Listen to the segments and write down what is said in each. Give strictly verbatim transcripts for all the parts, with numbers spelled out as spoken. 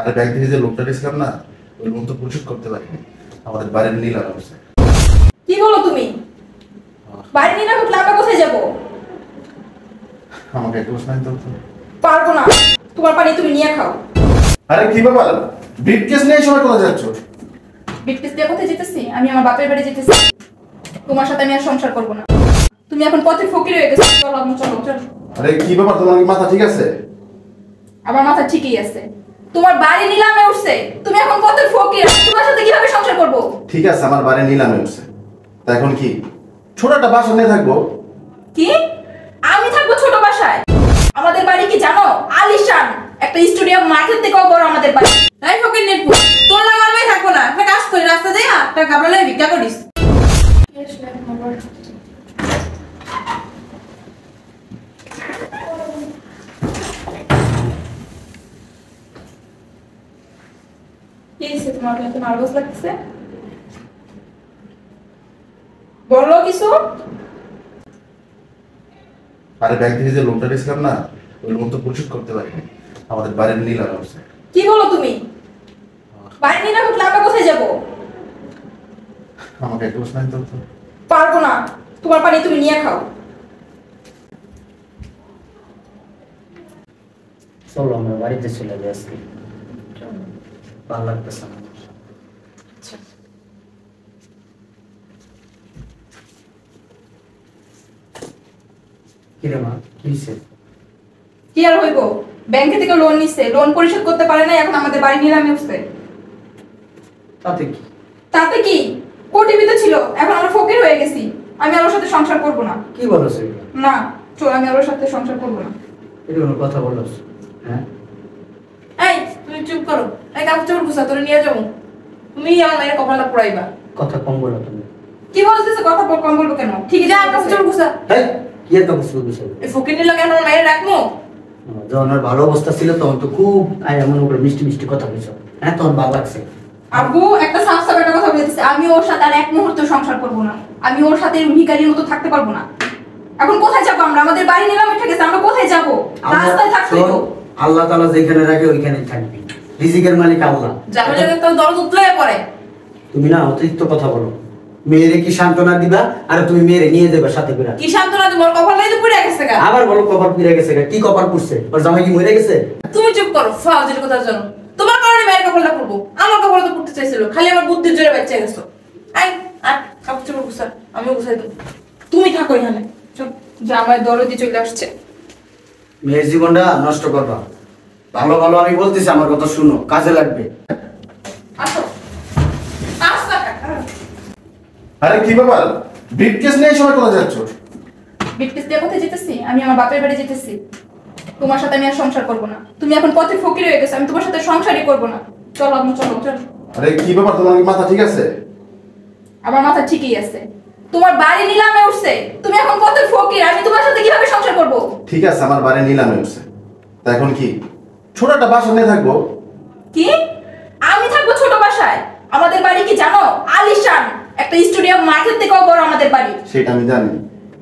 আরে ব্যাংক থেকে যে লোনটা দিয়েছিলাম না, ওই লোন তো পরিশোধ করতে পারিনি। আমাদের বাড়ির নিলাম হচ্ছে। কি বলো তুমি? বাড়ি নিলাম উঠলে আমরা কোথায় যাব? আমাকে একটু শোনাই তো। পারবো না, তোমার পানি তুমি নিয়ে খাও। আরে কি ব্যাপার, ব্রিফকেস নিয়ে সময় কোথায় যাচ্ছ? ব্রিফকেস দিয়ে কোথায় যেতেছি? আমি আমার বাপের বাড়ি যেতেছি। তোমার সাথে আমি আর সংসার করবো না। তুমি এখন পথে ফকির হয়ে গেছো। চলো আম্মু, চলো চলো। আরে কি ব্যাপার, তোমার কি মাথা ঠিক আছে? আমার মাথা ঠিকই আছে। তোমার বাড়ি নিলামে উঠছে, তুমি এখন পথের ফকির। তোমার সাথে কিভাবে সংসার করব? ঠিক আছে, আমার বাড়ি নিলামে উঠছে, তা এখন কি ছোট একটা বাসা নিয়ে থাকবো? কি? আমি থাকবো ছোট বাসায়? আমাদের বাড়ি কি জানো? আলিশান একটা স্টুডিয়াম, মার্কেট থেকেও বড় আমাদের বাড়ি। এই ফকির নেটপু, তোর লাগা আমি থাকবো না। একটা কাজ করি, রাস্তা দেয়া একটা গাবলা ভিক্ষা করিস। কি হইছে তোমার? এত নার্ভাস লাগতেছে? বলো কিছু। আরে ব্যাংক থেকে যে লোনটা দিয়েছিলাম না, ওই লোন তো পরিশোধ করতে পারিনি। আমাদের বাড়ির নিলাম হচ্ছে। কি বলো তুমি? বাড়ি নিলাম উঠলে আমরা কোথায় যাব? আমাকে একটু শোনাই তো। পারবো না, তোমার পানি তুমি নিয়ে খাও। চলো আমরা বাড়িতে চলে যাই আজকে, ভালো লাগতেছে না। কিরে মা, কি হয়েছে? কি আর হইব? ব্যাংকে থেকে লোন নিছে, লোন পরিশোধ করতে পারে না, এখন আমাদের বাড়ি নিলামে উঠছে। তাতে কি? তাতে কি? কোটিপতি ছিল, এখন আমরা ফকির হয়ে গেছি। আমি আর ওর সাথে সংসার করব না। কি বলছ এগুলো? না, চল, আমি আর ওর সাথে সংসার করব না। এটা কোনো কথা বলছ? হ্যাঁ, এই তুমি চুপ করো। এই কাপড় চোপড় গুছা, তোরে নিয়ে যাবো। তুমি আমার মেয়ের কপালটা পুরাইবা। কথা কম বলো তুমি। কি বলতেছে? কথা বল, কম বলবো কেন? ঠিক যা আছে, কাপড় চোপড় গুছা। এই কি এত কিছু বিষয়? এই ফকির নিল কেন আমার মেয়ের রাখবো? যখন আর ভালো অবস্থা ছিল তখন তো খুব আয় এমন করে মিষ্টি মিষ্টি কথা বলছো। হ্যাঁ, তখন ভালো লাগছে। আব্বু একটা সাফ সাফ একটা কথা বলতেছে, আমি ওর সাথে আর এক মুহূর্ত সংসার করব না। আমি ওর সাথে ভিখারির মতো থাকতে পারবো না। এখন কোথায় যাবো আমরা? আমাদের বাড়ি নিলাম উঠে গেছে, আমরা কোথায় যাবো? রাস্তায় থাকতে তো। আল্লাহ তাআলা যেখানে রাখে ওইখানেই থাকবি। রিজিকের মালিক আল্লাহ। যাবে যাবে তো দরদ উতলে পড়ে। তুমি না অতিরিক্ত কথা বলো। মেয়েরে কি সান্ত্বনা দিবা আর তুমি মেয়েরে নিয়ে যাবে সাথে করে? কি সান্ত্বনা তোমার কপালটাই তো পুড়ে গেছে গা। আবার বলো কপাল পুড়ে গেছে গা? কি কপাল পুড়ছে? ওর জামাই কি মরে গেছে? তুমি চুপ করো, ফাউজির কথা জানো। তোমার কারণে মেয়ের কপালটা পুড়বো। আমার কপালটা তো পুড়তে চাইছিল, খালি আমার বুদ্ধির জোরে বাচ্চা গেছো। আই আর কাপড় চোপড় গুছা, আমিও গুছাই দেবো। তুমি থাকো এখানে। চল, জামাই দরদি চলে আসছে। মেয়ের জীবনটা নষ্ট করবা? ভালো ভালো আমি বলতেছি, আমার কথা শুনো, কাজে লাগবে। আসো। আসো কাকা। আরে কি ব্যাপার, ব্রিফকেস নিয়ে সময় কোথায় যাচ্ছ? বিটকেস দিয়ে কোথায় যেতেছি? আমি আমার বাপের বাড়ি যেতেছি। তোমার সাথে আমি আর সংসার করব না। তুমি এখন পথে ফকির হয়ে গেছো, আমি তোমার সাথে সংসারই করব না। চলো আম্মু, চলো চলো। আরে কি ব্যাপার, তোমার কি মাথা ঠিক আছে? আমার মাথা ঠিকই আছে। তোমার বাড়ি নিলামে উঠছে, তুমি এখন পথের ফকির। আমি তোমার সাথে কিভাবে সংসার করব? ঠিক আছে, আমার বাড়ি নিলামে উঠছে, তা এখন কি ছোট একটা বাসা নিয়ে থাকবো? কি? আমি থাকবো ছোট বাসায়? আমাদের বাড়ি কি জানো? আলিশান একটা স্টুডিয়াম, মার্কেট থেকেও বড় আমাদের বাড়ি। সেটা আমি জানি।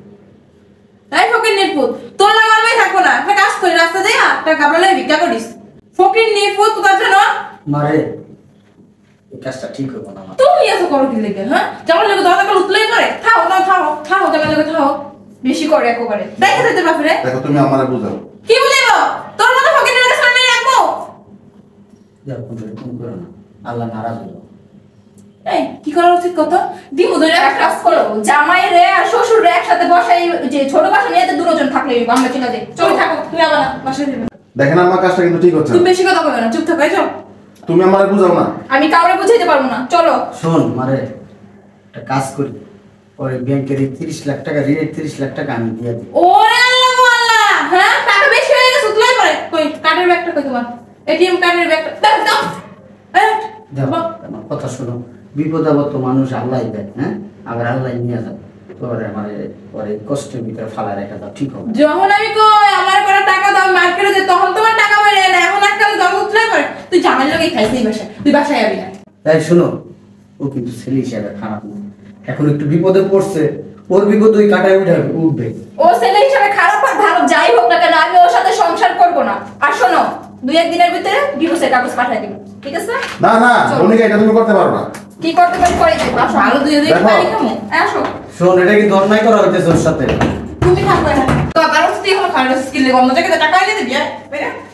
এই ফকির নেটপু, তোর লাগা আমি থাকবো না। একটা কাজ করি, রাস্তা দেয়া একটা গাবলা ভিক্ষা করিস। ফকির নেটপু কোথা জানো? মারে এই কাজটা ঠিক হবে না। তুমি এত করো কি লেগে? হ্যাঁ, যেমন লেগে দরজা কাল উতলেই করে। থাও না, থাও থাও, যেমন লেগে থাও। বেশি করে একেবারে। দেখে দিতে বাপরে। দেখো, তুমি আমারে বুঝাও। কি বলিব? তোর মতো ফকির নিয়ে গেছে আমি রাখবো। যাও, কোন কোন করো না, আল্লাহ নারাজ হলো। এই কি করা উচিত কত? দিমু ধরে এক কাজ করো, জামাই রে আর শ্বশুর রে একসাথে বসাই, যে ছোট বাসা নিয়ে দুজন থাকলে আমরা চিনা যাই। চল থাকো, তুমি আবার বাসায় যাবে। দেখেন আমার কাজটা কিন্তু ঠিক হচ্ছে তুমি না। বেশি কথা বলবে না, চুপ থাকো। এই চল। তুমি আমারে বুঝাও না। আমি কাউরে বুঝাইতে পারবো না, চলো। শোন মারে, একটা কাজ করি, পরে ব্যাংকের এই তিরিশ লাখ টাকা ঋণের তিরিশ লাখ টাকা আমি দিয়ে দিই। ওরে আল্লাহ গো আল্লাহ, হ্যাঁ টাকা বেশি হয়ে গেছে, উতলাই পড়ে। কই কার্ডের ব্যাগটা কই তোমার? এটিএম কার্ডের ব্যাগটা দাও দাও। এই দেখো আমার কথা শোনো, বিপদ আপদ তো মানুষ আল্লাহ দেয়, হ্যাঁ, আবার আল্লাহ নিয়ে যাবে। পরে আমার পরে কষ্টের ভিতরে ফালা রেখা দাও, ঠিক হবে? যখন আমি কই আমার করে টাকা দাও মার্কেটে যে, তখন তোমার টাকা বেড়ে না। এখন আজকাল দাম উতলাই পড়ে। তুই জামাই লাগেই খাইছিস এই বাসায়, তুই বাসায় যাবি না। তাই শোনো, ও কিন্তু ছেলে হিসাবে খারাপ না, এখন একটু বিপদে পড়ছে, ওর বিপদ ওই কাটায় উঠে উঠবে। ও ছেলে হিসাবে খারাপ আর ভালো যাই হোক না কেন, আমি ওর সাথে সংসার করব না। আর শোনো, দুই একদিনের ভিতরে ডিভোর্সের কাগজ পাঠিয়ে দিব, ঠিক আছে? না না চলো। মনিকা এটা তুমি করতে পারো না। কি করতে পারি করে দেবো, আসো। ভালো দুই দিন দেখো। পানি খামো। এই আসো। শোন, এটা কিন্তু অন্যায় করা হইতেছে ওর সাথে। তুমি থাকো এখানে। তো তার হচ্ছে এখন খারাপ স্কিল অন্য জায়গায় টাকা এনে দিবি, হ্যাঁ?